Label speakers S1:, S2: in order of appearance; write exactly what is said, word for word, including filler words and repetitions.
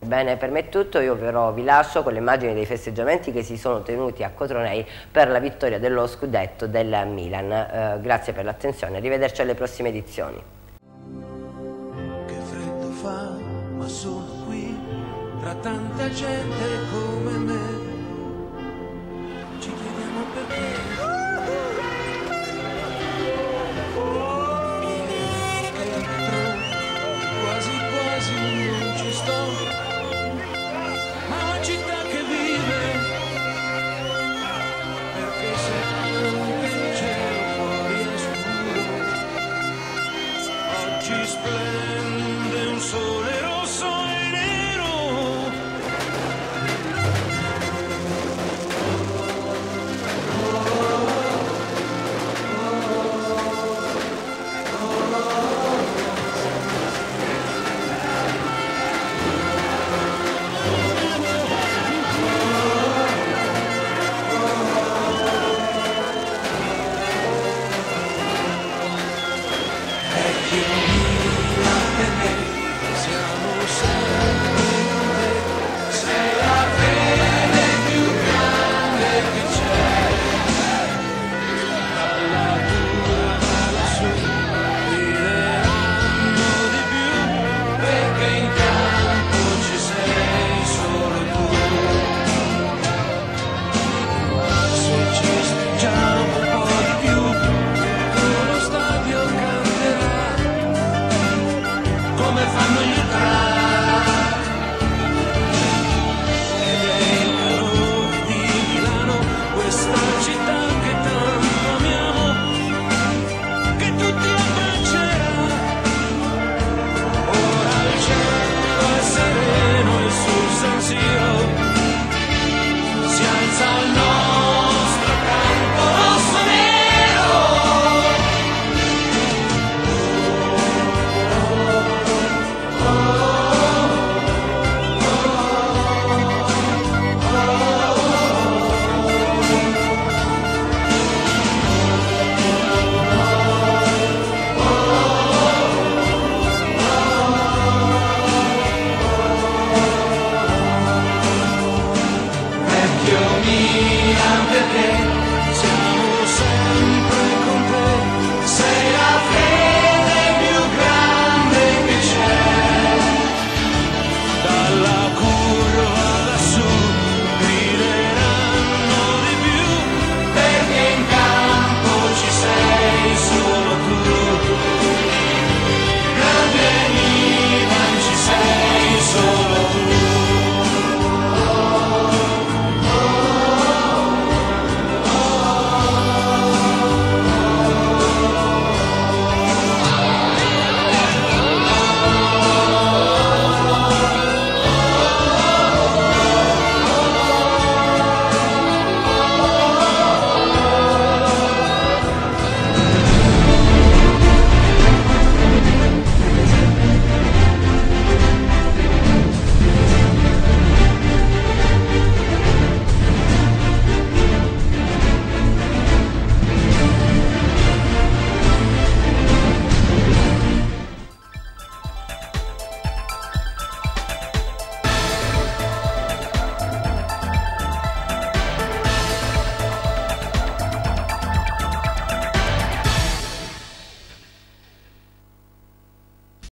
S1: Bene, per me è tutto, io però vi lascio con le immagini dei festeggiamenti che si sono tenuti a Cotronei per la vittoria dello scudetto del Milan. Eh, grazie per l'attenzione, arrivederci alle prossime edizioni.
S2: Che freddo fa, ma sono qui, tra tanta gente come me, ci chiediamo perché.